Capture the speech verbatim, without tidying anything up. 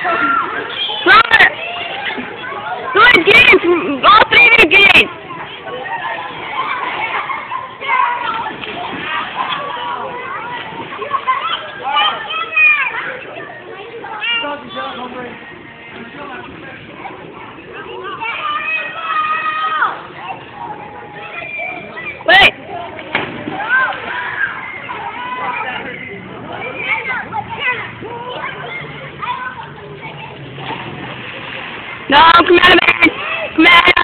Flower! Go ahead, get in! All three of you get in! Wait! No, come out of it! Come out!